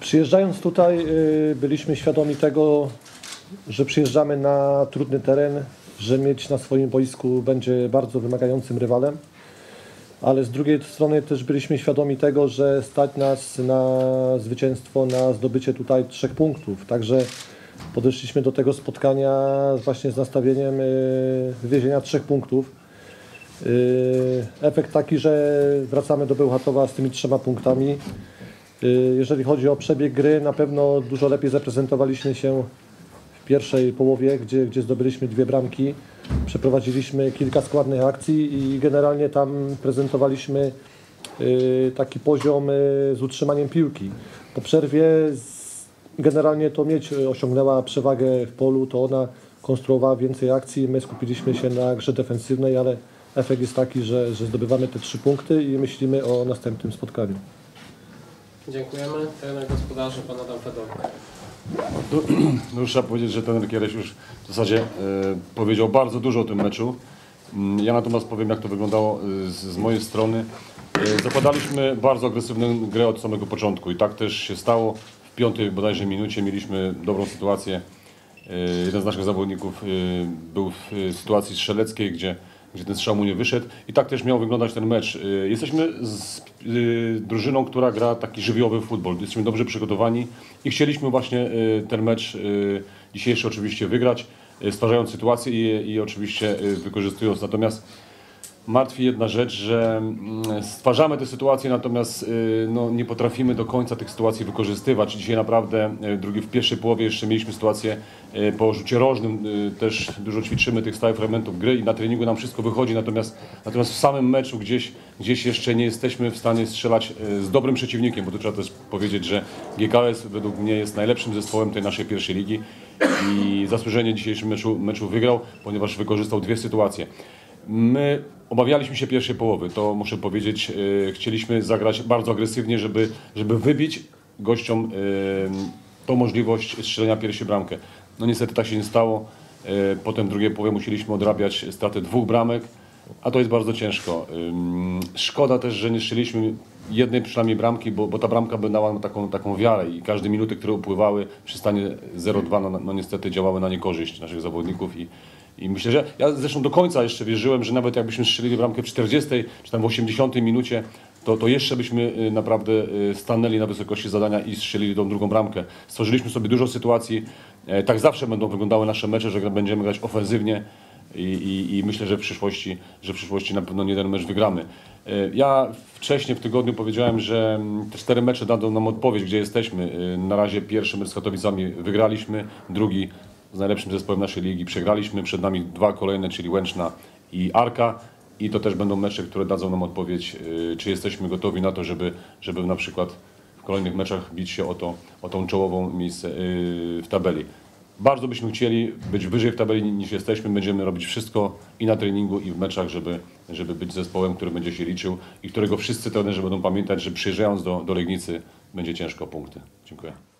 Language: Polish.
Przyjeżdżając tutaj byliśmy świadomi tego, że przyjeżdżamy na trudny teren, że mieć na swoim boisku będzie bardzo wymagającym rywalem, ale z drugiej strony też byliśmy świadomi tego, że stać nas na zwycięstwo, na zdobycie tutaj 3 punktów. Także podeszliśmy do tego spotkania właśnie z nastawieniem wywiezienia 3 punktów. Efekt taki, że wracamy do Bełchatowa z tymi 3 punktami. Jeżeli chodzi o przebieg gry, na pewno dużo lepiej zaprezentowaliśmy się w pierwszej połowie, gdzie zdobyliśmy 2 bramki. Przeprowadziliśmy kilka składnych akcji i generalnie tam prezentowaliśmy taki poziom z utrzymaniem piłki. Po przerwie generalnie to Miedź osiągnęła przewagę w polu, to ona konstruowała więcej akcji. My skupiliśmy się na grze defensywnej, ale efekt jest taki, że zdobywamy te 3 punkty i myślimy o następnym spotkaniu. Dziękujemy. Trener gospodarzy, pan Adam Fedoruk. No już trzeba powiedzieć, że trener Kiereś już w zasadzie powiedział bardzo dużo o tym meczu. Ja natomiast powiem, jak to wyglądało z mojej strony. Zakładaliśmy bardzo agresywną grę od samego początku i tak też się stało. W 5. bodajże minucie mieliśmy dobrą sytuację. Jeden z naszych zawodników był w sytuacji strzeleckiej, gdzie ten strzał mu nie wyszedł i tak też miał wyglądać ten mecz. Jesteśmy z drużyną, która gra taki żywiołowy futbol. Jesteśmy dobrze przygotowani i chcieliśmy właśnie ten mecz dzisiejszy oczywiście wygrać, stwarzając sytuację i oczywiście wykorzystując. Natomiast martwi jedna rzecz, że stwarzamy te sytuacje, natomiast no, nie potrafimy do końca tych sytuacji wykorzystywać. Dzisiaj naprawdę w pierwszej połowie jeszcze mieliśmy sytuację po rzucie rożnym, też dużo ćwiczymy tych stałych fragmentów gry i na treningu nam wszystko wychodzi, natomiast w samym meczu gdzieś jeszcze nie jesteśmy w stanie strzelać z dobrym przeciwnikiem, bo tu trzeba też powiedzieć, że GKS według mnie jest najlepszym zespołem tej naszej pierwszej ligi i zasłużenie dzisiejszym meczu wygrał, ponieważ wykorzystał 2 sytuacje. My obawialiśmy się pierwszej połowy, to muszę powiedzieć, chcieliśmy zagrać bardzo agresywnie, żeby wybić gościom tą możliwość strzelenia pierwszej bramkę. No niestety tak się nie stało, potem w drugiej połowie musieliśmy odrabiać stratę 2 bramek, a to jest bardzo ciężko. Szkoda też, że nie strzeliliśmy jednej przynajmniej bramki, bo ta bramka by dała taką wiarę i każde minuty, które upływały przy stanie 0-2, no niestety działały na niekorzyść naszych zawodników i myślę, że ja zresztą do końca jeszcze wierzyłem, że nawet jakbyśmy strzelili bramkę w 40 czy tam w 80 minucie, to jeszcze byśmy naprawdę stanęli na wysokości zadania i strzelili tą drugą bramkę. Stworzyliśmy sobie dużo sytuacji, tak zawsze będą wyglądały nasze mecze, że będziemy grać ofensywnie i myślę, że w przyszłości na pewno nie jeden mecz wygramy. Ja wcześniej w tygodniu powiedziałem, że te 4 mecze dadzą nam odpowiedź, gdzie jesteśmy. Na razie pierwszy mecz z Katowicami wygraliśmy, drugi z najlepszym zespołem naszej ligi przegraliśmy. Przed nami 2 kolejne, czyli Łęczna i Arka. I to też będą mecze, które dadzą nam odpowiedź, czy jesteśmy gotowi na to, żeby na przykład w kolejnych meczach bić się o tą czołową miejsce w tabeli. Bardzo byśmy chcieli być wyżej w tabeli niż jesteśmy. Będziemy robić wszystko i na treningu, i w meczach, żeby być zespołem, który będzie się liczył i którego wszyscy trenerzy będą pamiętać, że przyjeżdżając do Legnicy będzie ciężko o punkty. Dziękuję.